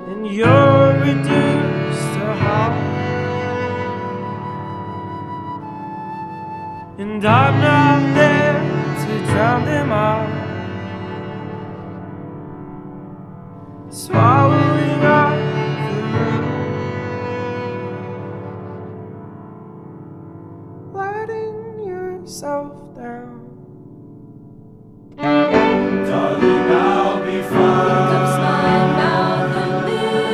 and you're reduced to hollow, and I'm not there to drown them out, swallowing up the room, letting yourself down. Darling, I'll be fine. Lips, my mouth, and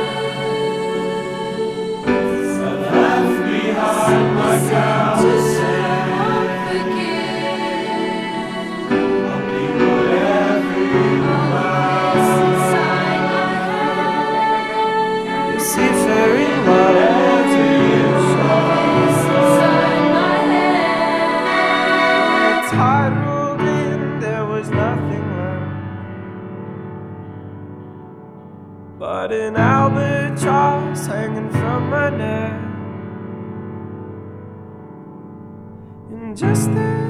lips. I've left behind my gown. To say I'll forgive. I'll be whatever you Always like. inside my head. You see fairy love to you, Always inside my head. the tide rolled in, there was nothing left but an albatross hanging from my neck, and just then